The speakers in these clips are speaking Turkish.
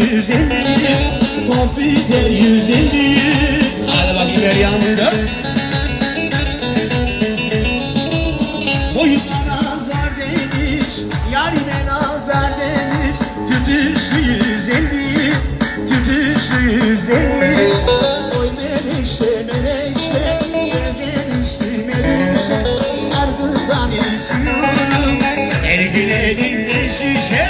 150, kompüter 150. Hadi bakayım ver yanınızda. Boyuna nazar demiş, yarime nazar demiş. Tütüşü 150, tütüşü 150. Oy menekşe menekşe, evden üstüme düşe. Ardından içiyorum, her gün elimde şişe.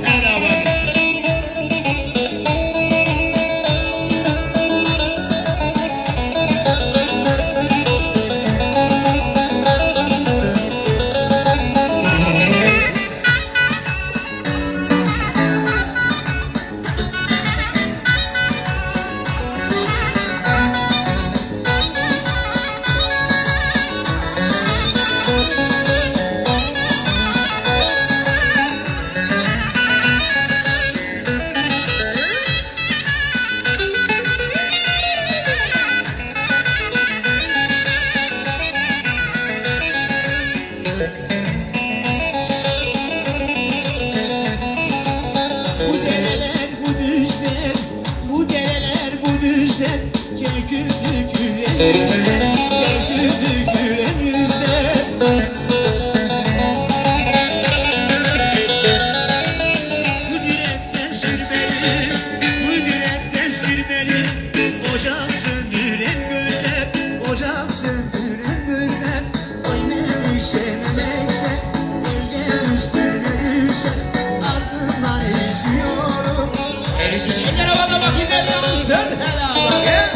Bu dereler, bu düzler, kekürdü gülen yüzler, kekürdü gülen yüzler. Bu direkten sürmeli, bu direkten sürmeli, ocak söndüren gözler, ocak söndüren gözler. Oy menekşe menekşe, elden üstüne düşer, ardından eziyorum. Eller havada bakayım ver yanınsın. Helal bak ya.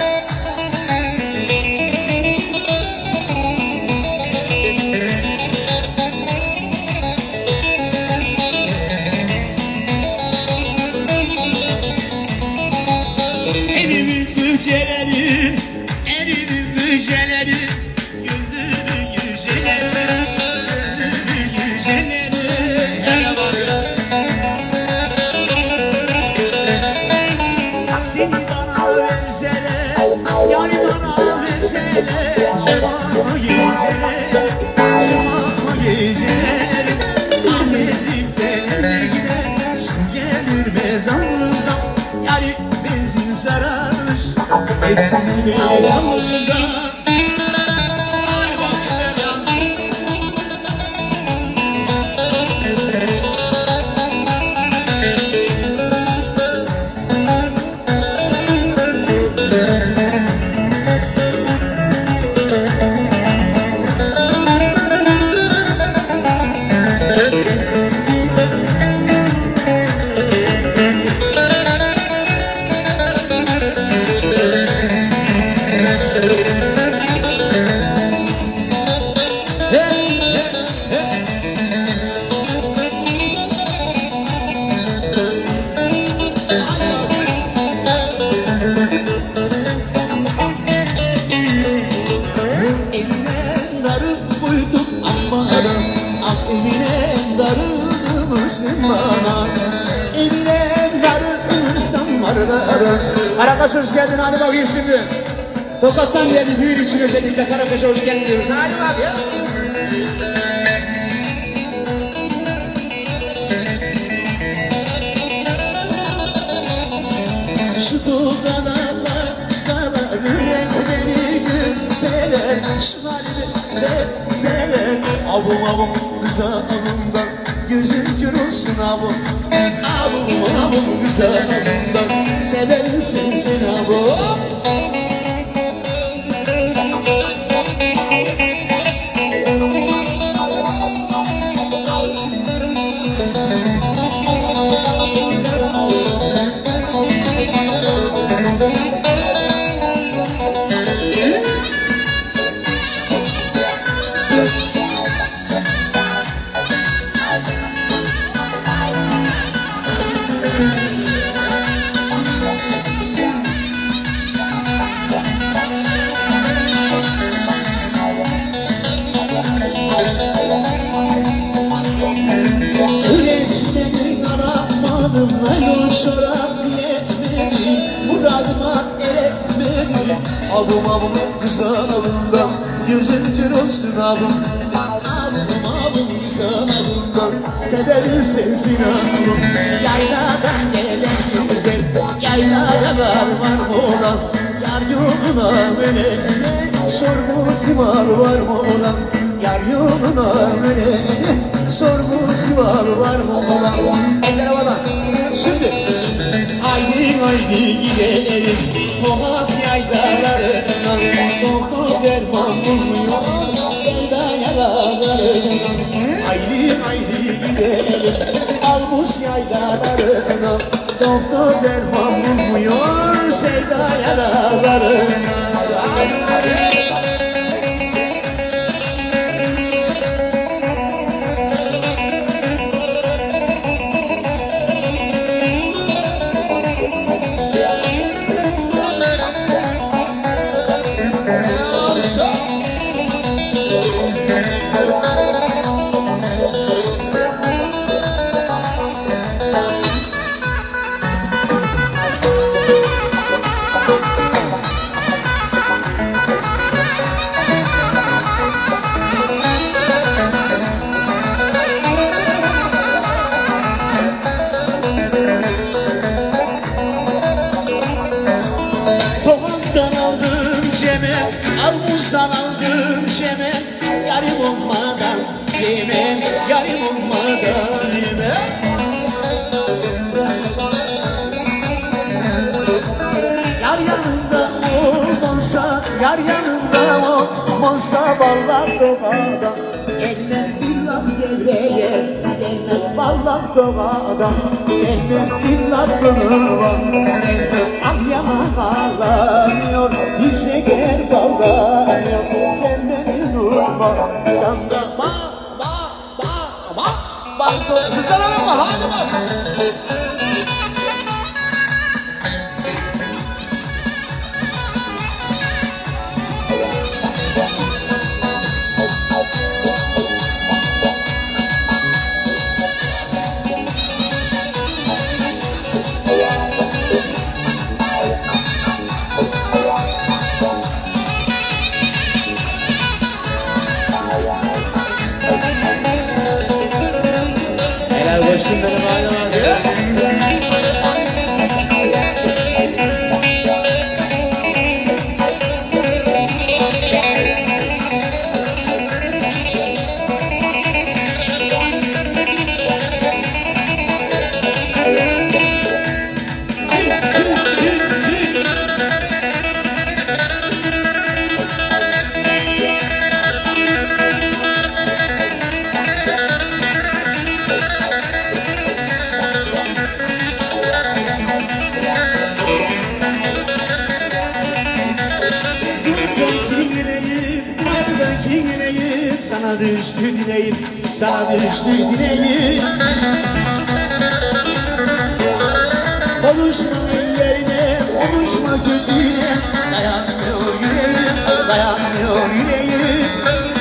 Evimin müjdeleri, evimin müjdeleri, gözümün yüceleri, gözümün yüceleri. Helal bak ya. Seni bana verseler, yani bana verseler, cuma geceler, cuma geceler, Amerika'ya gider, su gelir mezarlıktan, yani benzin sararmış, eskini bir yağmurdan. Emine darıldı mısın bana? Emine darılırsan varlar. Karakaş hoş geldin, hadi bakayım şimdi. Tokat'tan geldi düğün için özellikle Karakaş'a hoş geldin diyoruz. Hadi bak ya. Şu Tokat'lar sararır et beni gülseler. Şu halime sever. Avum avum rızalından gözüm kör olsun avum. Avum avum rızalından seversin sen avum. Şarap bilemedim, muradıma eremedim. Avum avum kızalından gözün kör olsun avum. Avum avum kızalından sever sensin avum. Yayladan gelen güzel Yaylayalar var mı olan yar yoluna verene, sorgu sivar var mı olan yar yoluna verene, sorgu sivar var mı olan. Eller havada. Şimdi haydi haydi gidelim Polat yaylalarına, doktor derman bulmuyor sevda yaralarına. Haydi haydi gidelim Almus yaylalarına, doktor derman bulmuyor sevda yaralarına. Armuzdan aldım çemen, yarim olmadan yemem, yarim olmadan yemem. Yar yanında olmazsa, yar yanında olmazsa vallahi doğada gelmem billah devreye, gelmem vallahi doğada gelmem billah doğada gelmem. Ah yaman ağlanıyor, bir şeker bağlanıyor, sen beni durma, sen de bak, sizden ama hadi bak. Helal olsun benim aileme diyor. Sana düştü dileğim, sana düştü dileğim. Konuşma ellerine, konuşma gözüne, dayanmıyor yüreğim, dayanmıyor yüreğim.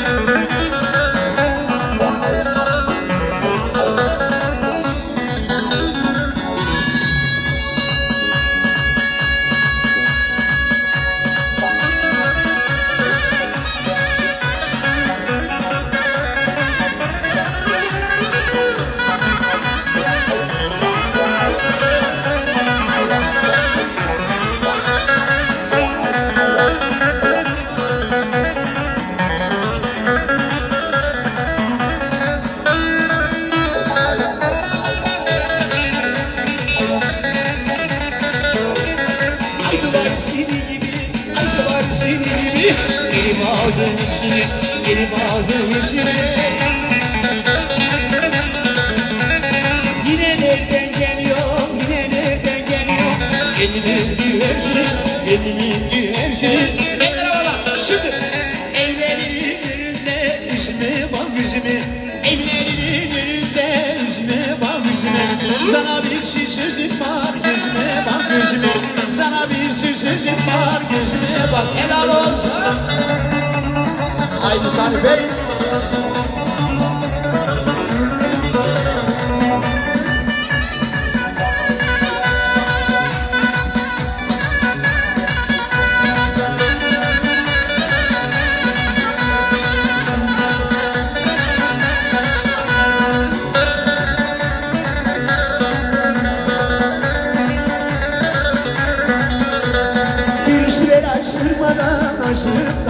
Benim ağzım içine, benim ağzım içine. Yine nereden geliyor, yine nereden geliyor? Kendimin güvercini, kendimin güvercini. Eller havada, şimdi. Ellerinin önünde üzme bak yüzüme, ellerinin önünde üzme bak yüzüme. Sana bir şey sözüm var, gözüme bak gözüme. Sana bir sözüm var, gözüme bak. Helal olsun. Haydi Sani Bey.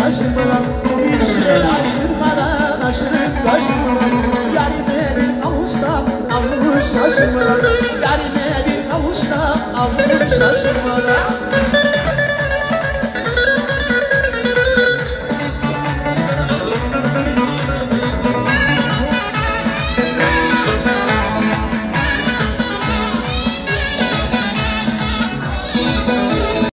şaşırmadan şaşırmadan şaşırmadan Yarime bir avuçta almış şaşırmadan Yarime bir avuçta almış şaşırmadan